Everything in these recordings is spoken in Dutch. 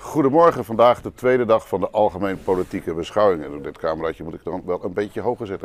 Goedemorgen, vandaag de tweede dag van de algemeen politieke beschouwing. En op dit cameraatje moet ik dan wel een beetje hoger zetten.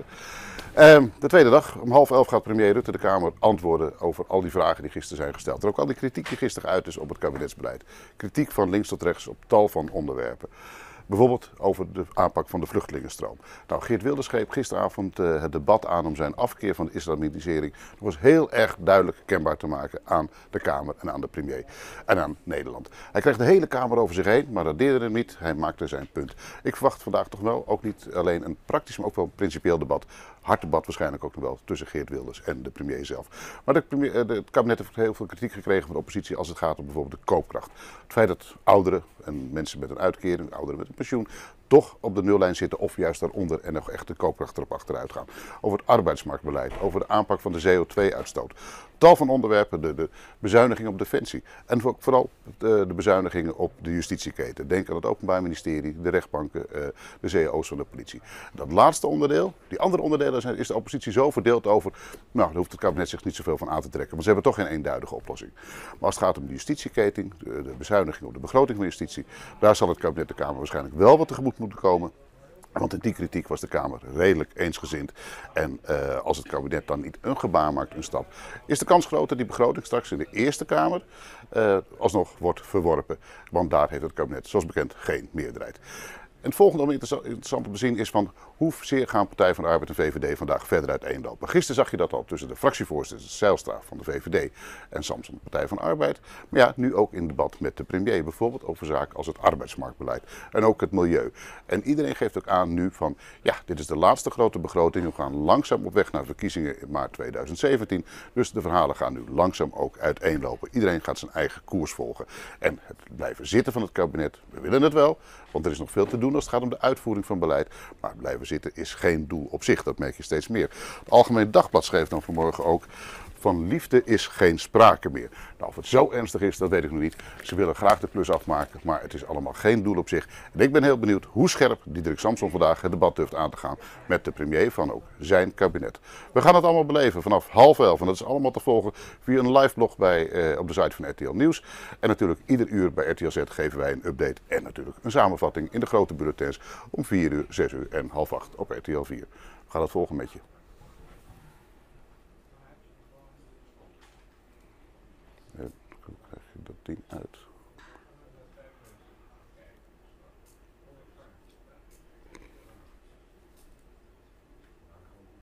De tweede dag, om 10:30 gaat premier Rutte de Kamer antwoorden over al die vragen die gisteren zijn gesteld. En ook al die kritiek die gisteren uit is op het kabinetsbeleid. Kritiek van links tot rechts op tal van onderwerpen. Bijvoorbeeld over de aanpak van de vluchtelingenstroom. Nou, Geert Wilders greep gisteravond het debat aan om zijn afkeer van de islamitisering nog eens heel erg duidelijk kenbaar te maken aan de Kamer en aan de premier en aan Nederland. Hij kreeg de hele Kamer over zich heen, maar dat deerde hem niet. Hij maakte zijn punt. Ik verwacht vandaag toch wel ook niet alleen een praktisch, maar ook wel een principieel debat. Hard debat waarschijnlijk ook nog wel tussen Geert Wilders en de premier zelf. Maar het kabinet heeft heel veel kritiek gekregen van de oppositie als het gaat om bijvoorbeeld de koopkracht. Het feit dat ouderen en mensen met een uitkering, ouderen met een pensioen, toch op de nullijn zitten of juist daaronder en nog echt de koopkracht erop achteruit gaan. Over het arbeidsmarktbeleid, over de aanpak van de CO2-uitstoot. Tal van onderwerpen, de bezuinigingen op defensie en vooral de bezuinigingen op de justitieketen. Denk aan het Openbaar Ministerie, de rechtbanken, de cao's van de politie. Dat laatste onderdeel, die andere onderdelen is de oppositie zo verdeeld over, nou daar hoeft het kabinet zich niet zoveel van aan te trekken, want ze hebben toch geen eenduidige oplossing. Maar als het gaat om de justitieketen, de bezuinigingen op de begroting van justitie, daar zal het kabinet de Kamer waarschijnlijk wel wat tegemoet moeten komen. Want in die kritiek was de Kamer redelijk eensgezind. En als het kabinet dan niet een gebaar maakt, een stap, is de kans groot dat die begroting straks in de Eerste Kamer alsnog wordt verworpen. Want daar heeft het kabinet, zoals bekend, geen meerderheid. En het volgende om interessant te bezien is van hoezeer gaan Partij van de Arbeid en VVD vandaag verder uiteenlopen. Gisteren zag je dat al tussen de fractievoorzitter Zijlstra van de VVD en Samson de Partij van de Arbeid. Maar ja, nu ook in debat met de premier bijvoorbeeld over zaken als het arbeidsmarktbeleid en ook het milieu. En iedereen geeft ook aan nu van ja, dit is de laatste grote begroting. We gaan langzaam op weg naar verkiezingen in maart 2017. Dus de verhalen gaan nu langzaam ook uiteenlopen. Iedereen gaat zijn eigen koers volgen. En het blijven zitten van het kabinet, we willen het wel, want er is nog veel te doen als het gaat om de uitvoering van beleid. Maar blijven zitten is geen doel op zich, dat merk je steeds meer. Het Algemeen Dagblad schreef dan vanmorgen ook: van liefde is geen sprake meer. Nou, of het zo ernstig is, dat weet ik nog niet. Ze willen graag de klus afmaken, maar het is allemaal geen doel op zich. En ik ben heel benieuwd hoe scherp Diederik Samson vandaag het debat durft aan te gaan met de premier van ook zijn kabinet. We gaan het allemaal beleven vanaf 10:30. En dat is allemaal te volgen via een live blog op de site van RTL Nieuws. En natuurlijk ieder uur bij RTL Z geven wij een update en natuurlijk een samenvatting in de grote bulletins om 4 uur, 6 uur en 7:30 op RTL 4. We gaan het volgen met je. Krijg je dat ding aan.